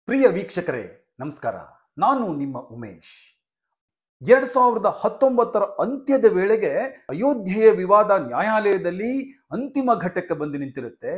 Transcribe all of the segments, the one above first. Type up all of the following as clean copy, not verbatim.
ಪ್ರಿಯ ವೀಕ್ಷಕರೇ ನಮಸ್ಕಾರ. ನಾನು ನಿಮ್ಮ ಉಮೇಶ್. 2019ರ ಅಂತ್ಯದ ವೇಳೆಗೆ ಅಯೋಧ್ಯೆಯ ವಿವಾದ ನ್ಯಾಯಾಲಯದಲ್ಲಿ ಅಂತಿಮ ಘಟ್ಟಕ್ಕೆ ಬಂದು ನಿಂತಿರುತ್ತೆ.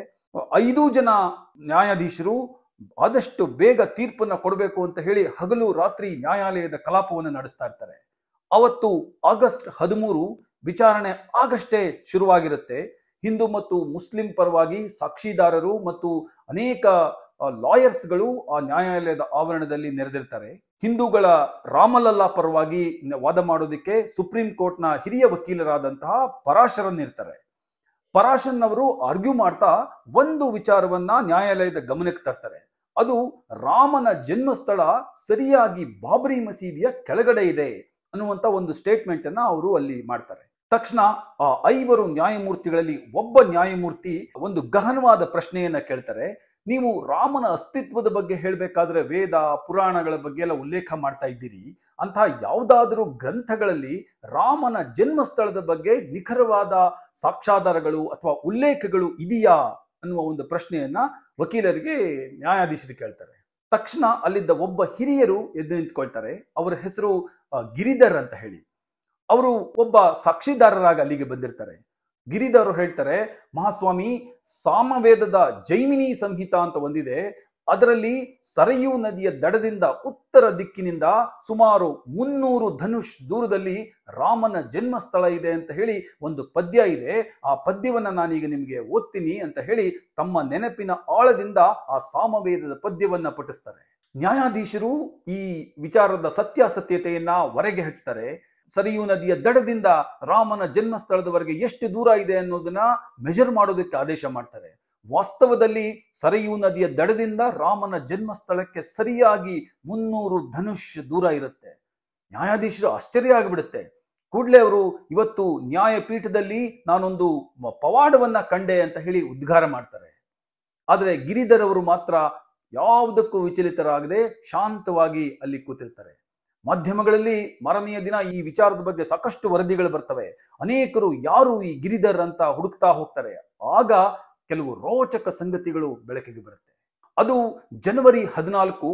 5 ಜನ ನ್ಯಾಯಾಧೀಶರು ಆದಷ್ಟು ಬೇಗ ತೀರ್ಪನ್ನು ಕೊಡಬೇಕು ಅಂತ ಹೇಳಿ ಹಗಲು ರಾತ್ರಿ ನ್ಯಾಯಾಲಯದ ಕಲಾಪವನ್ನು ನಡೆಸ್ತಾ ಇರ್ತಾರೆ. ಅವತ್ತು ಆಗಸ್ಟ್ 13 ವಿಚಾರಣೆ ಆಗಷ್ಟೇ ಶುರುವಾಗಿರುತ್ತೆ. ಹಿಂದೂ ಮತ್ತು ಮುಸ್ಲಿಂ ಪರವಾಗಿ ಸಾಕ್ಷಿದಾರರು ಮತ್ತು ಅನೇಕ ಲಾಯರ್ಸ್ಗಳು ಆ ನ್ಯಾಯಾಲಯದ ಆವರಣದಲ್ಲಿ ನೆರೆದಿರ್ತಾರೆ. ಹಿಂದೂಗಳ ರಾಮಲಲ್ಲಾ ಪರವಾಗಿ ವಾದ ಮಾಡೋದಕ್ಕೆ ಸುಪ್ರೀಂ ಕೋರ್ಟ್ನ ಹಿರಿಯ ವಕೀಲರಾದಂತಹ ಪರಾಶರನ್ ಇರ್ತಾರೆ. ಪರಾಶರನ್ ಅವರು ಆರ್ಗ್ಯೂ ಮಾಡ್ತಾ ಒಂದು ವಿಚಾರವನ್ನ ನ್ಯಾಯಾಲಯದ ಗಮನಕ್ಕೆ ತರ್ತಾರೆ. ಅದು ರಾಮನ ಜನ್ಮಸ್ಥಳ ಸರಿಯಾಗಿ ಬಾಬರಿ ಮಸೀದಿಯ ಕೆಳಗಡೆ ಇದೆ ಅನ್ನುವಂತ ಒಂದು ಸ್ಟೇಟ್ಮೆಂಟ್ ಅನ್ನ ಅವರು ಅಲ್ಲಿ ಮಾಡ್ತಾರೆ. ತಕ್ಷಣ ಆ 5 ನ್ಯಾಯಮೂರ್ತಿಗಳಲ್ಲಿ ಒಬ್ಬ ನ್ಯಾಯಮೂರ್ತಿ ಒಂದು ಗಹನವಾದ ಪ್ರಶ್ನೆಯನ್ನ ಕೇಳ್ತಾರೆ. ನೀವು ರಾಮನ ಅಸ್ತಿತ್ವದ ಬಗ್ಗೆ ಹೇಳಬೇಕಾದ್ರೆ ವೇದ ಪುರಾಣಗಳ ಬಗ್ಗೆ ಎಲ್ಲ ಉಲ್ಲೇಖ ಮಾಡ್ತಾ ಇದ್ದೀರಿ. ಅಂತಹ ಯಾವುದಾದ್ರೂ ಗ್ರಂಥಗಳಲ್ಲಿ ರಾಮನ ಜನ್ಮಸ್ಥಳದ ಬಗ್ಗೆ ನಿಖರವಾದ ಸಾಕ್ಷ್ಯಾಧಾರಗಳು ಅಥವಾ ಉಲ್ಲೇಖಗಳು ಇದೆಯಾ ಅನ್ನುವ ಒಂದು ಪ್ರಶ್ನೆಯನ್ನ ವಕೀಲರಿಗೆ ನ್ಯಾಯಾಧೀಶರು ಕೇಳ್ತಾರೆ. ತಕ್ಷಣ ಅಲ್ಲಿದ್ದ ಒಬ್ಬ ಹಿರಿಯರು ಎದ್ದು ನಿಂತ್ಕೊಳ್ತಾರೆ. ಅವರ ಹೆಸರು ಗಿರಿಧರ್ ಅಂತ ಹೇಳಿ. ಅವರು ಒಬ್ಬ ಸಾಕ್ಷಿದಾರರಾಗಿ ಅಲ್ಲಿಗೆ ಬಂದಿರ್ತಾರೆ. ಗಿರಿಧರ್ ಹೇಳ್ತಾರೆ, ಮಹಾಸ್ವಾಮಿ, ಸಾಮವೇದದ ಜೈಮಿನಿ ಸಂಹಿತ ಅಂತ ಒಂದಿದೆ. ಅದರಲ್ಲಿ ಸರಯೂ ನದಿಯ ದಡದಿಂದ ಉತ್ತರ ದಿಕ್ಕಿನಿಂದ ಸುಮಾರು 300 ಧನುಷ್ ದೂರದಲ್ಲಿ ರಾಮನ ಜನ್ಮಸ್ಥಳ ಇದೆ ಅಂತ ಹೇಳಿ ಒಂದು ಪದ್ಯ ಇದೆ. ಆ ಪದ್ಯವನ್ನ ನಾನೀಗ ನಿಮಗೆ ಓದ್ತೀನಿ ಅಂತ ಹೇಳಿ ತಮ್ಮ ನೆನಪಿನ ಆಳದಿಂದ ಆ ಸಾಮವೇದದ ಪದ್ಯವನ್ನ ಪಠಿಸ್ತಾರೆ. ನ್ಯಾಯಾಧೀಶರು ಈ ವಿಚಾರದ ಸತ್ಯಾಸತ್ಯತೆಯನ್ನ ಹೊರಗೆ ಹಚ್ತಾರೆ. ಸರಿಯೂ ನದಿಯ ದಡದಿಂದ ರಾಮನ ಜನ್ಮಸ್ಥಳದವರೆಗೆ ಎಷ್ಟು ದೂರ ಇದೆ ಅನ್ನೋದನ್ನ ಮೆಜರ್ ಮಾಡೋದಕ್ಕೆ ಆದೇಶ ಮಾಡ್ತಾರೆ. ವಾಸ್ತವದಲ್ಲಿ ಸರಿಯೂ ನದಿಯ ದಡದಿಂದ ರಾಮನ ಜನ್ಮಸ್ಥಳಕ್ಕೆ ಸರಿಯಾಗಿ 300 ಧನುಷ್ ದೂರ ಇರುತ್ತೆ. ನ್ಯಾಯಾಧೀಶರು ಆಶ್ಚರ್ಯ ಆಗಿಬಿಡುತ್ತೆ. ಕೂಡಲೇ ಅವರು ಇವತ್ತು ನ್ಯಾಯಪೀಠದಲ್ಲಿ ನಾನೊಂದು ಪವಾಡವನ್ನ ಕಂಡೆ ಅಂತ ಹೇಳಿ ಉದ್ಗಾರ ಮಾಡ್ತಾರೆ. ಆದರೆ ಗಿರಿಧರ್ ಅವರು ಮಾತ್ರ ಯಾವುದಕ್ಕೂ ವಿಚಲಿತರಾಗದೆ ಶಾಂತವಾಗಿ ಅಲ್ಲಿ ಕೂತಿರ್ತಾರೆ. ಮಾಧ್ಯಮಗಳಲ್ಲಿ ಮಾರನೆಯ ದಿನ ಈ ವಿಚಾರದ ಬಗ್ಗೆ ಸಾಕಷ್ಟು ವರದಿಗಳು ಬರ್ತವೆ. ಅನೇಕರು ಯಾರು ಈ ಗಿರಿಧರ್ ಅಂತ ಹುಡುಕ್ತಾ ಹೋಗ್ತಾರೆ. ಆಗ ಕೆಲವು ರೋಚಕ ಸಂಗತಿಗಳು ಬೆಳಕಿಗೆ ಬರುತ್ತೆ. ಅದು ಜನವರಿ 14,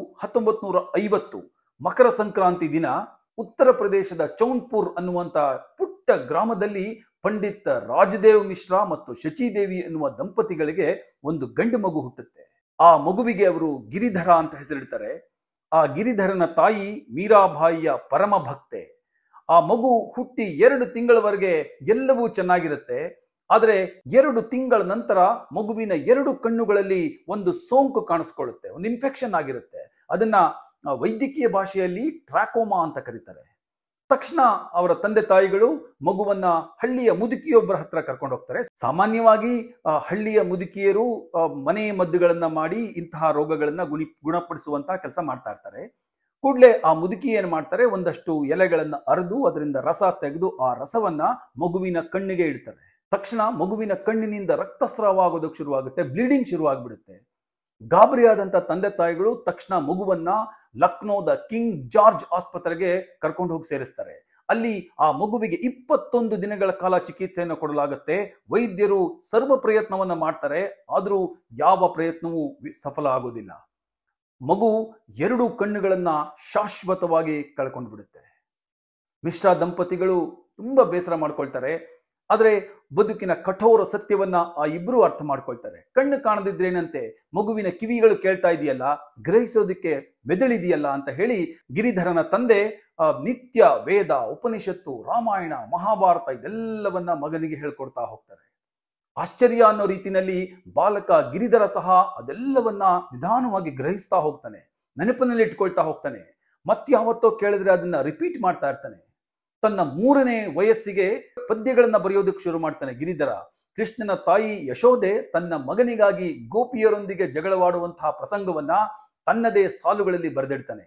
1950 ಮಕರ ಸಂಕ್ರಾಂತಿ ದಿನ ಉತ್ತರ ಪ್ರದೇಶದ ಚೌನ್ಪುರ್ ಅನ್ನುವಂತ ಪುಟ್ಟ ಗ್ರಾಮದಲ್ಲಿ ಪಂಡಿತ್ ರಾಜದೇವ್ ಮಿಶ್ರಾ ಮತ್ತು ಶಚಿದೇವಿ ಎನ್ನುವ ದಂಪತಿಗಳಿಗೆ ಒಂದು ಗಂಡು ಮಗು ಹುಟ್ಟುತ್ತೆ. ಆ ಮಗುವಿಗೆ ಅವರು ಗಿರಿಧರ ಅಂತ ಹೆಸರಿಡ್ತಾರೆ. ಆ ಗಿರಿಧರನ ತಾಯಿ ಮೀರಾಬಾಯಿಯ ಪರಮ ಭಕ್ತೆ. ಆ ಮಗು ಹುಟ್ಟಿ 2 ತಿಂಗಳವರೆಗೆ ಎಲ್ಲವೂ ಚೆನ್ನಾಗಿರುತ್ತೆ. ಆದರೆ 2 ತಿಂಗಳ ನಂತರ ಮಗುವಿನ 2 ಕಣ್ಣುಗಳಲ್ಲಿ ಒಂದು ಸೋಂಕು ಕಾಣಿಸ್ಕೊಳ್ಳುತ್ತೆ, ಒಂದು ಇನ್ಫೆಕ್ಷನ್ ಆಗಿರುತ್ತೆ. ಅದನ್ನ ವೈದ್ಯಕೀಯ ಭಾಷೆಯಲ್ಲಿ ಟ್ರಾಕೋಮಾ ಅಂತ ಕರೀತಾರೆ. ತಕ್ಷಣ ಅವರ ತಂದೆ ತಾಯಿಗಳು ಮಗುವನ್ನ ಹಳ್ಳಿಯ ಮುದುಕಿಯೊಬ್ಬರ ಹತ್ರ ಕರ್ಕೊಂಡು ಹೋಗ್ತಾರೆ. ಸಾಮಾನ್ಯವಾಗಿ ಹಳ್ಳಿಯ ಮುದುಕಿಯರು ಮನೆ ಮದ್ದುಗಳನ್ನ ಮಾಡಿ ಇಂತಹ ರೋಗಗಳನ್ನ ಗುಣಪಡಿಸುವಂತಹ ಕೆಲಸ ಮಾಡ್ತಾ ಇರ್ತಾರೆ. ಕೂಡಲೇ ಆ ಮುದುಕಿ ಏನ್ ಮಾಡ್ತಾರೆ, ಒಂದಷ್ಟು ಎಲೆಗಳನ್ನ ಅರೆದು ಅದರಿಂದ ರಸ ತೆಗೆದು ಆ ರಸವನ್ನ ಮಗುವಿನ ಕಣ್ಣಿಗೆ ಇಡ್ತಾರೆ. ತಕ್ಷಣ ಮಗುವಿನ ಕಣ್ಣಿನಿಂದ ರಕ್ತಸ್ರಾವ ಆಗೋದಕ್ಕೆ ಶುರುವಾಗುತ್ತೆ, ಬ್ಲೀಡಿಂಗ್ ಶುರುವಾಗ್ಬಿಡುತ್ತೆ. ಗಾಬರಿಯಾದಂತ ತಂದೆ ತಾಯಿಗಳು ತಕ್ಷಣ ಮಗುವನ್ನ ಲಕ್ನೋದ ಕಿಂಗ್ ಜಾರ್ಜ್ ಆಸ್ಪತ್ರೆಗೆ ಕರ್ಕೊಂಡು ಹೋಗಿ ಸೇರಿಸ್ತಾರೆ. ಅಲ್ಲಿ ಆ ಮಗುವಿಗೆ 21 ದಿನಗಳ ಕಾಲ ಚಿಕಿತ್ಸೆಯನ್ನು ಕೊಡಲಾಗುತ್ತೆ. ವೈದ್ಯರು ಸರ್ವ ಪ್ರಯತ್ನವನ್ನ ಮಾಡ್ತಾರೆ, ಆದರೂ ಯಾವ ಪ್ರಯತ್ನವೂ ಸಫಲ ಆಗೋದಿಲ್ಲ. ಮಗು 2 ಕಣ್ಣುಗಳನ್ನ ಶಾಶ್ವತವಾಗಿ ಕಳ್ಕೊಂಡು ಬಿಡುತ್ತೆ. ಮಿಶ್ರಾ ದಂಪತಿಗಳು ತುಂಬಾ ಬೇಸರ ಮಾಡ್ಕೊಳ್ತಾರೆ. ಆದ್ರೆ ಬದುಕಿನ ಕಠೋರ ಸತ್ಯವನ್ನ ಆ ಇಬ್ರು ಅರ್ಥ ಮಾಡ್ಕೊಳ್ತಾರೆ. ಕಣ್ಣು ಕಾಣದಿದ್ರೇನಂತೆ, ಮಗುವಿನ ಕಿವಿಗಳು ಕೇಳ್ತಾ ಇದೆಯಲ್ಲ, ಗ್ರಹಿಸೋದಕ್ಕೆ ಮೆದುಳಿದೆಯಲ್ಲ ಅಂತ ಹೇಳಿ ಗಿರಿಧರನ ತಂದೆ ನಿತ್ಯ ವೇದ, ಉಪನಿಷತ್ತು, ರಾಮಾಯಣ, ಮಹಾಭಾರತ ಇದೆಲ್ಲವನ್ನ ಮಗನಿಗೆ ಹೇಳ್ಕೊಡ್ತಾ ಹೋಗ್ತಾರೆ. ಆಶ್ಚರ್ಯ ಅನ್ನೋ ರೀತಿಯಲ್ಲಿ ಬಾಲಕ ಗಿರಿಧರ ಸಹ ಅದೆಲ್ಲವನ್ನ ನಿಧಾನವಾಗಿ ಗ್ರಹಿಸ್ತಾ ಹೋಗ್ತಾನೆ, ನೆನಪಿನಲ್ಲಿ ಇಟ್ಕೊಳ್ತಾ ಹೋಗ್ತಾನೆ. ಮತ್ಯಾವತ್ತೋ ಕೇಳಿದ್ರೆ ಅದನ್ನ ರಿಪೀಟ್ ಮಾಡ್ತಾ ಇರ್ತಾನೆ. ತನ್ನ 3ನೇ ವಯಸ್ಸಿಗೆ ಪದ್ಯಗಳನ್ನ ಬರೆಯೋದಕ್ಕೆ ಶುರು ಮಾಡ್ತಾನೆ ಗಿರಿಧರ. ಕೃಷ್ಣನ ತಾಯಿ ಯಶೋದೆ ತನ್ನ ಮಗನಿಗಾಗಿ ಗೋಪಿಯರೊಂದಿಗೆ ಜಗಳವಾಡುವಂತಹ ಪ್ರಸಂಗವನ್ನ ತನ್ನದೇ ಸಾಲುಗಳಲ್ಲಿ ಬರೆದಿಡ್ತಾನೆ.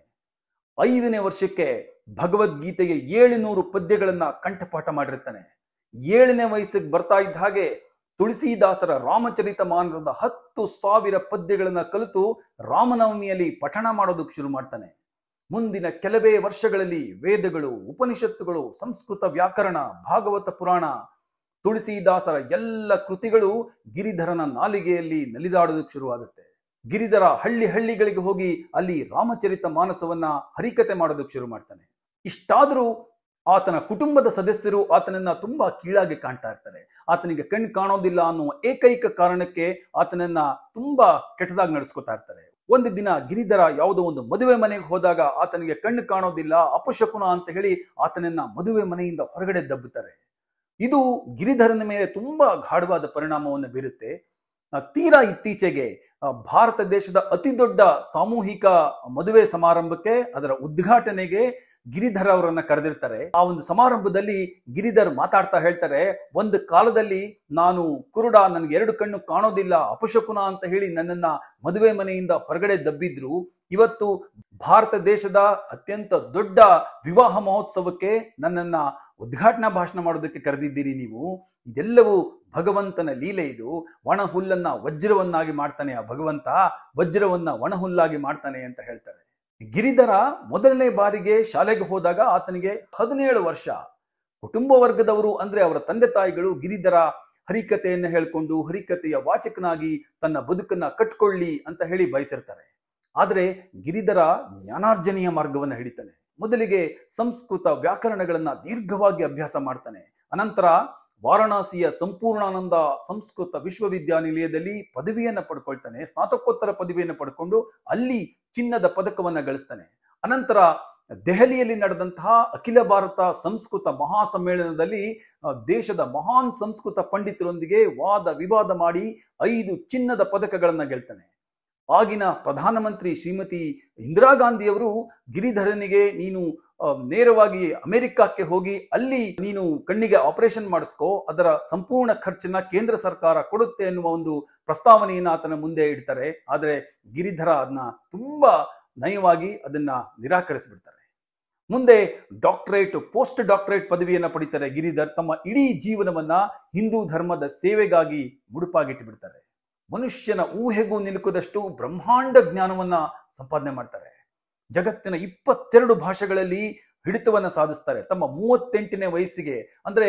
5ನೇ ವರ್ಷಕ್ಕೆ ಭಗವದ್ಗೀತೆಗೆ 700 ಪದ್ಯಗಳನ್ನ ಕಂಠಪಾಠ ಮಾಡಿರ್ತಾನೆ. 7ನೇ ವಯಸ್ಸಿಗೆ ಬರ್ತಾ ಇದ್ದ ಹಾಗೆ ತುಳಸಿದಾಸರ ರಾಮಚರಿತ ಮಾನಸದ 10,000 ಪದ್ಯಗಳನ್ನ ಕಲಿತು ರಾಮನವಮಿಯಲ್ಲಿ ಪಠಣ ಮಾಡೋದಕ್ಕೆ ಶುರು ಮಾಡ್ತಾನೆ. ಮುಂದಿನ ಕೆಲವೇ ವರ್ಷಗಳಲ್ಲಿ ವೇದಗಳು, ಉಪನಿಷತ್ತುಗಳು, ಸಂಸ್ಕೃತ ವ್ಯಾಕರಣ, ಭಾಗವತ ಪುರಾಣ, ತುಳಸಿದಾಸರ ಎಲ್ಲ ಕೃತಿಗಳು ಗಿರಿಧರನ ನಾಲಿಗೆಯಲ್ಲಿ ನಲಿದಾಡೋದಕ್ಕೆ ಶುರುವಾಗುತ್ತೆ. ಗಿರಿಧರ ಹಳ್ಳಿಗಳಿಗೆ ಹೋಗಿ ಅಲ್ಲಿ ರಾಮಚರಿತ ಮಾನಸವನ್ನ ಹರಿಕತೆ ಮಾಡೋದಕ್ಕೆ ಶುರು ಮಾಡ್ತಾನೆ. ಇಷ್ಟಾದರೂ ಆತನ ಕುಟುಂಬದ ಸದಸ್ಯರು ಆತನನ್ನ ತುಂಬಾ ಕೀಳಾಗಿ ಕಾಣ್ತಾ ಇರ್ತಾರೆ. ಆತನಿಗೆ ಕಣ್ಣು ಕಾಣೋದಿಲ್ಲ ಅನ್ನುವ ಏಕೈಕ ಕಾರಣಕ್ಕೆ ಆತನನ್ನ ತುಂಬಾ ಕೆಟ್ಟದಾಗಿ ನಡೆಸ್ಕೊತಾ ಇರ್ತಾರೆ. ಒಂದು ದಿನ ಗಿರಿಧರ ಯಾವುದೋ ಒಂದು ಮದುವೆ ಮನೆಗೆ ಹೋದಾಗ ಆತನಿಗೆ ಕಣ್ಣು ಕಾಣೋದಿಲ್ಲ, ಅಪಶಕುನ ಅಂತ ಹೇಳಿ ಆತನನ್ನ ಮದುವೆ ಮನೆಯಿಂದ ಹೊರಗಡೆ ದಬ್ಬುತ್ತಾರೆ. ಇದು ಗಿರಿಧರನ ಮೇಲೆ ತುಂಬಾ ಗಾಢವಾದ ಪರಿಣಾಮವನ್ನು ಬೀರುತ್ತೆ. ತೀರಾ ಇತ್ತೀಚೆಗೆ ಭಾರತ ದೇಶದ ಅತಿ ದೊಡ್ಡ ಸಾಮೂಹಿಕ ಮದುವೆ ಸಮಾರಂಭಕ್ಕೆ, ಅದರ ಉದ್ಘಾಟನೆಗೆ ಗಿರಿಧರ್ ಅವರನ್ನ ಕರೆದಿರ್ತಾರೆ. ಆ ಒಂದು ಸಮಾರಂಭದಲ್ಲಿ ಗಿರಿಧರ್ ಮಾತಾಡ್ತಾ ಹೇಳ್ತಾರೆ, ಒಂದು ಕಾಲದಲ್ಲಿ ನಾನು ಕುರುಡ, ನನಗೆ 2 ಕಣ್ಣು ಕಾಣೋದಿಲ್ಲ, ಅಪಶಕುನ ಅಂತ ಹೇಳಿ ನನ್ನನ್ನ ಮದುವೆ ಮನೆಯಿಂದ ಹೊರಗಡೆ ದಬ್ಬಿದ್ರು. ಇವತ್ತು ಭಾರತ ದೇಶದ ಅತ್ಯಂತ ದೊಡ್ಡ ವಿವಾಹ ಮಹೋತ್ಸವಕ್ಕೆ ನನ್ನನ್ನ ಉದ್ಘಾಟನಾ ಭಾಷಣ ಮಾಡೋದಕ್ಕೆ ಕರೆದಿದ್ದೀರಿ ನೀವು. ಇದೆಲ್ಲವೂ ಭಗವಂತನ ಲೀಲೆ. ಇದು ಒಣ ಹುಲ್ಲನ್ನ ವಜ್ರವನ್ನಾಗಿ ಮಾಡ್ತಾನೆ ಆ ಭಗವಂತ, ವಜ್ರವನ್ನ ಒಣ ಹುಲ್ಲಾಗಿ ಮಾಡ್ತಾನೆ ಅಂತ ಹೇಳ್ತಾರೆ. ಗಿರಿಧರ ಮೊದಲನೇ ಬಾರಿಗೆ ಶಾಲೆಗೆ ಹೋದಾಗ ಆತನಿಗೆ 17 ವರ್ಷ. ಕುಟುಂಬ ವರ್ಗದವರು ಅಂದ್ರೆ ಅವರ ತಂದೆ ತಾಯಿಗಳು ಗಿರಿಧರ ಹರಿಕತೆಯನ್ನು ಹೇಳ್ಕೊಂಡು ಹರಿಕತೆಯ ವಾಚಕನಾಗಿ ತನ್ನ ಬದುಕನ್ನ ಕಟ್ಕೊಳ್ಳಿ ಅಂತ ಹೇಳಿ ಬಯಸಿರ್ತಾರೆ. ಆದ್ರೆ ಗಿರಿಧರ ಜ್ಞಾನಾರ್ಜನೆಯ ಮಾರ್ಗವನ್ನು ಹಿಡಿತಾನೆ. ಮೊದಲಿಗೆ ಸಂಸ್ಕೃತ ವ್ಯಾಕರಣಗಳನ್ನ ದೀರ್ಘವಾಗಿ ಅಭ್ಯಾಸ ಮಾಡ್ತಾನೆ. ಅನಂತರ ವಾರಣಾಸಿಯ ಸಂಪೂರ್ಣಾನಂದ ಸಂಸ್ಕೃತ ವಿಶ್ವವಿದ್ಯಾನಿಲಯದಲ್ಲಿ ಪದವಿಯನ್ನು ಪಡ್ಕೊಳ್ತಾನೆ. ಸ್ನಾತಕೋತ್ತರ ಪದವಿಯನ್ನು ಪಡ್ಕೊಂಡು ಅಲ್ಲಿ ಚಿನ್ನದ ಪದಕವನ್ನ ಗಳಿಸ್ತಾನೆ. ಅನಂತರ ದೆಹಲಿಯಲ್ಲಿ ನಡೆದಂತಹ ಅಖಿಲ ಭಾರತ ಸಂಸ್ಕೃತ ಮಹಾಸಮ್ಮೇಳನದಲ್ಲಿ ದೇಶದ ಮಹಾನ್ ಸಂಸ್ಕೃತ ಪಂಡಿತರೊಂದಿಗೆ ವಾದ ವಿವಾದ ಮಾಡಿ 5 ಚಿನ್ನದ ಪದಕಗಳನ್ನ ಗೆಲ್ತಾನೆ. ಆಗಿನ ಪ್ರಧಾನಮಂತ್ರಿ ಶ್ರೀಮತಿ ಇಂದಿರಾ ಗಾಂಧಿಯವರು ಗಿರಿಧರನಿಗೆ ನೀನು ನೇರವಾಗಿ ಅಮೆರಿಕಕ್ಕೆ ಹೋಗಿ ಅಲ್ಲಿ ನೀನು ಕಣ್ಣಿಗೆ ಆಪರೇಷನ್ ಮಾಡಿಸ್ಕೋ, ಅದರ ಸಂಪೂರ್ಣ ಖರ್ಚನ್ನ ಕೇಂದ್ರ ಸರ್ಕಾರ ಕೊಡುತ್ತೆ ಎನ್ನುವ ಒಂದು ಪ್ರಸ್ತಾವನೆಯನ್ನು ಆತನ ಮುಂದೆ ಇಡ್ತಾರೆ. ಆದರೆ ಗಿರಿಧರ ಅದನ್ನ ತುಂಬಾ ನಯವಾಗಿ ಅದನ್ನ ನಿರಾಕರಿಸಿಬಿಡ್ತಾರೆ. ಮುಂದೆ ಡಾಕ್ಟರೇಟ್, ಪೋಸ್ಟ್ ಡಾಕ್ಟರೇಟ್ ಪದವಿಯನ್ನ ಪಡಿತಾರೆ. ಗಿರಿಧರ್ ತಮ್ಮ ಇಡೀ ಜೀವನವನ್ನ ಹಿಂದೂ ಧರ್ಮದ ಸೇವೆಗಾಗಿ ಮುಡುಪಾಗಿಟ್ಟು ಬಿಡ್ತಾರೆ. ಮನುಷ್ಯನ ಊಹೆಗೂ ನಿಲುಕದಷ್ಟು ಬ್ರಹ್ಮಾಂಡ ಜ್ಞಾನವನ್ನ ಸಂಪಾದನೆ ಮಾಡ್ತಾರೆ. ಜಗತ್ತಿನ 22 ಭಾಷೆಗಳಲ್ಲಿ ಹಿಡಿತವನ್ನ ಸಾಧಿಸ್ತಾರೆ. ತಮ್ಮ 38ನೇ ವಯಸ್ಸಿಗೆ ಅಂದ್ರೆ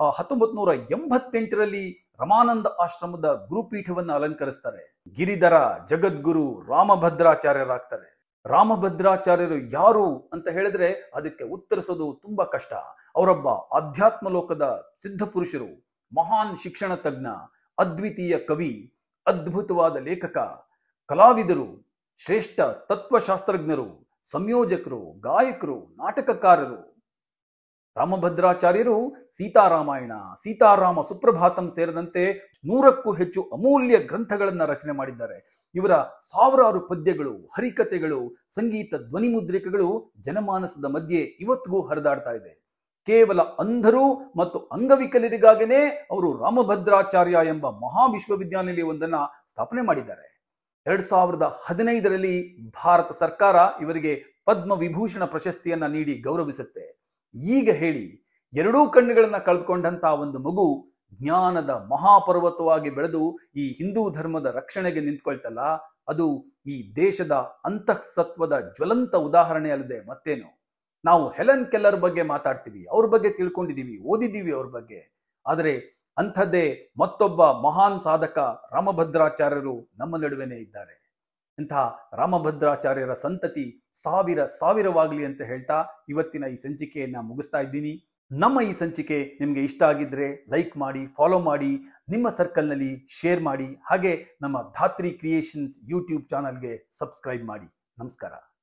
1988ರಲ್ಲಿ ರಮಾನಂದ ಆಶ್ರಮದ ಗುರುಪೀಠವನ್ನ ಅಲಂಕರಿಸ್ತಾರೆ. ಗಿರಿಧರ ಜಗದ್ಗುರು ರಾಮಭದ್ರಾಚಾರ್ಯರಾಗ್ತಾರೆ. ರಾಮಭದ್ರಾಚಾರ್ಯರು ಯಾರು ಅಂತ ಹೇಳಿದ್ರೆ ಅದಕ್ಕೆ ಉತ್ತರಿಸೋದು ತುಂಬಾ ಕಷ್ಟ. ಅವರೊಬ್ಬ ಆಧ್ಯಾತ್ಮ ಲೋಕದ ಸಿದ್ಧ ಪುರುಷರು, ಮಹಾನ್ ಶಿಕ್ಷಣ ತಜ್ಞ, ಅದ್ವಿತೀಯ ಕವಿ, ಅದ್ಭುತವಾದ ಲೇಖಕ, ಕಲಾವಿದರು, ಶ್ರೇಷ್ಠ ತತ್ವಶಾಸ್ತ್ರಜ್ಞರು, ಸಂಯೋಜಕರು, ಗಾಯಕರು, ನಾಟಕಕಾರರು. ರಾಮಭದ್ರಾಚಾರ್ಯರು ಸೀತಾರಾಮಾಯಣ, ಸೀತಾರಾಮ ಸುಪ್ರಭಾತಂ ಸೇರಿದಂತೆ 100ಕ್ಕೂ ಹೆಚ್ಚು ಅಮೂಲ್ಯ ಗ್ರಂಥಗಳನ್ನ ರಚನೆ ಮಾಡಿದ್ದಾರೆ. ಇವರ ಸಾವಿರಾರು ಪದ್ಯಗಳು, ಹರಿಕತೆಗಳು, ಸಂಗೀತ ಧ್ವನಿಮುದ್ರಿಕೆಗಳು ಜನಮಾನಸದ ಮಧ್ಯೆ ಇವತ್ತಿಗೂ ಹರಿದಾಡ್ತಾ ಇದೆ. ಕೇವಲ ಅಂಧರು ಮತ್ತು ಅಂಗವಿಕಲರಿಗಾಗನೇ ಅವರು ರಾಮಭದ್ರಾಚಾರ್ಯ ಎಂಬ ಮಹಾ ವಿಶ್ವವಿದ್ಯಾನಿಲಯವೊಂದನ್ನ ಸ್ಥಾಪನೆ ಮಾಡಿದ್ದಾರೆ. 2015ರಲ್ಲಿ ಭಾರತ ಸರ್ಕಾರ ಇವರಿಗೆ ಪದ್ಮವಿಭೂಷಣ ಪ್ರಶಸ್ತಿಯನ್ನ ನೀಡಿ ಗೌರವಿಸುತ್ತೆ. ಈಗ ಹೇಳಿ, 2 ಕಣ್ಣುಗಳನ್ನ ಕಳೆದುಕೊಂಡಂತಹ ಒಂದು ಮಗು ಜ್ಞಾನದ ಮಹಾಪರ್ವತವಾಗಿ ಬೆಳೆದು ಈ ಹಿಂದೂ ಧರ್ಮದ ರಕ್ಷಣೆಗೆ ನಿಂತ್ಕೊಳ್ತಲ್ಲ, ಅದು ಈ ದೇಶದ ಅಂತಃಸತ್ವದ ಜ್ವಲಂತ ಉದಾಹರಣೆ ಅಲ್ಲದೆ ಮತ್ತೇನು. ನಾವು ಹೆಲೆನ್ ಕೆಲ್ಲರ್ ಬಗ್ಗೆ ಮಾತಾಡ್ತೀವಿ, ಅವ್ರ ಬಗ್ಗೆ ತಿಳ್ಕೊಂಡಿದ್ದೀವಿ, ಓದಿದ್ದೀವಿ ಅವ್ರ ಬಗ್ಗೆ. ಆದರೆ ಅಂಥದ್ದೇ ಮತ್ತೊಬ್ಬ ಮಹಾನ್ ಸಾಧಕ ರಾಮಭದ್ರಾಚಾರ್ಯರು ನಮ್ಮ ನಡುವೆನೇ ಇದ್ದಾರೆ. ಇಂತಹ ರಾಮಭದ್ರಾಚಾರ್ಯರ ಸಂತತಿ ಸಾವಿರವಾಗಲಿ ಅಂತ ಹೇಳ್ತಾ ಇವತ್ತಿನ ಈ ಸಂಚಿಕೆಯನ್ನ ಮುಗಿಸ್ತಾ ಇದ್ದೀನಿ. ನಮ್ಮ ಈ ಸಂಚಿಕೆ ನಿಮಗೆ ಇಷ್ಟ ಆಗಿದ್ರೆ ಲೈಕ್ ಮಾಡಿ, ಫಾಲೋ ಮಾಡಿ, ನಿಮ್ಮ ಸರ್ಕಲ್ನಲ್ಲಿ ಶೇರ್ ಮಾಡಿ, ಹಾಗೆ ನಮ್ಮ ಧಾತ್ರಿ ಕ್ರಿಯೇಷನ್ಸ್ ಯೂಟ್ಯೂಬ್ ಚಾನಲ್ಗೆ ಸಬ್ಸ್ಕ್ರೈಬ್ ಮಾಡಿ. ನಮಸ್ಕಾರ.